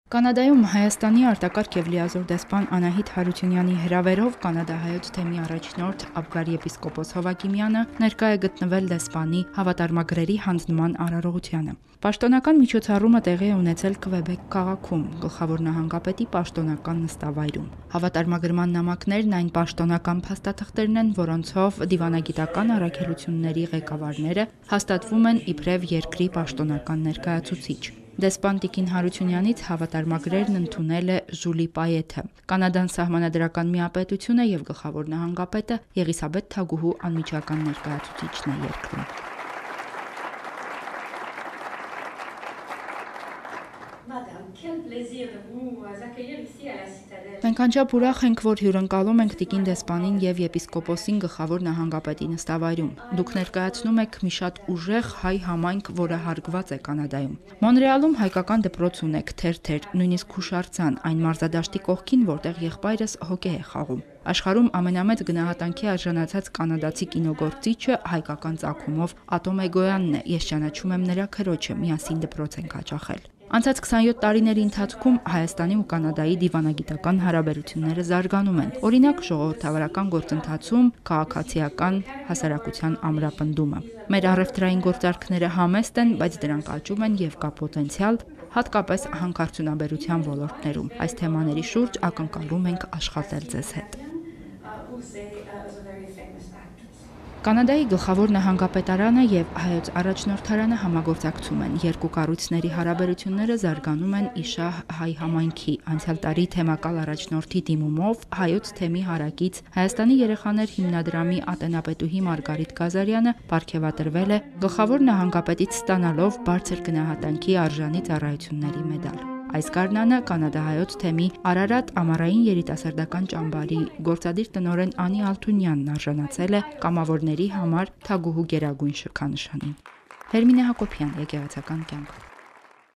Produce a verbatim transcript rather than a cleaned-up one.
Կանադայում Հայաստանի արտակարգ և լիազոր դեսպան Անահիտ Հարությունյանի հրավերով կանադահայոց թեմի առաջնորդ Աբգարի եպիսկոպոս Հովակիմյանը ներկա է գտնվել դեսպանի հավատարմագրերի հանձնման արարողությանը։ Պաշտոնական միջոցառումը տեղի է ունեցել Քվեբեք քաղաքում, գլխավոր նահանգապետի պաշտոնական նստավայրում։ Հավատարմագրման նամակներն այն պաշտոնական փաստաթղթերն են, որոնցով դիվանագիտական առաքելությունների ղեկավարները հաստատվում են իբրև երկրի պաշտոնական ներկայացուցիչ։ Դեսպան Տիկին Հարությունյանից հավատարմագրերն ընդունել է Ժուլի Պայեթը, Կանադան սահմանադրական միապետությունը և գլխավոր նահանգապետը Եղիսաբեթ Թագուհու անմիջական ներկայացուցիչն է երկրում։ Մենք անչափ ուրախ ենք, որ հյուրընկալում ենք Տիկին դեսպանին և եպիսկոպոսին գլխավոր նահանգապետի նստավայրում։ Դուք ներկայացնում եք մի շատ ուժեղ հայ համայնք, որը հարգված է Կանադայում։ Մոնրեալում հայկական դպրոց ունեք, թերթեր, նույնիսկ հուշարձան, այն մարզադաշտի կողքին, որտեղ եղբայրս հոկեյ է խաղում։ Աշխարհում ամենամեծ գնահատանքի արժանացած կանադացի կինոգործիչը հայկական ծագումով Ատոմ Էգոյանն է։ Ես ճանաչում եմ նրա քրոջը, միասին դպրոց ենք հաճախել։ Անցած քսանյոթ տարիների ընթացքում Հայաստանի ու Կանադայի դիվանագիտական հարաբերությունները զարգանում են։ Օրինակ, ժողովրդավարական գործընթացում քաղաքացիական հասարակության ամրապնդումը։ Մեր առևտրային գործարքները համեստ են, բայց դրանք աճում են և կա պոտենցիալ, հատկապես հանքարդյունաբերության ոլորտներում։ Այս թեմաների շուրջ ակնկալում ենք աշխատել ձեզ հետ։ Կանադայի գլխավոր նահանգապետարանը և Հայոց առաջնորդարանը համագործակցում են։ Երկու կառույցների հարաբերությունները զարգանում են իշահ հայ համայնքի։ Անցյալ տարի թեմակալ առաջնորդի դիմումով Հայոց թեմի հարակից Հայաստանի երեխաներ հիմնադրամի ատենապետուհի Մարգարիտ Գազարյանը պարգևատրվել է գլխավոր նահանգապետից ստանալով բարձր գնահատանքի արժանի ծառայությունների մեդալ։ Այս գարնանը կանադահայոց թեմի Արարատ ամառային երիտասարդական ճամբարի գործադիր տնօրեն Անի Ալթունյանն արժանացել է կամավորների համար Թագուհու գերագույն շքանշանին։ Հերմինե Հակոբյան, եկեղեցական կյանք։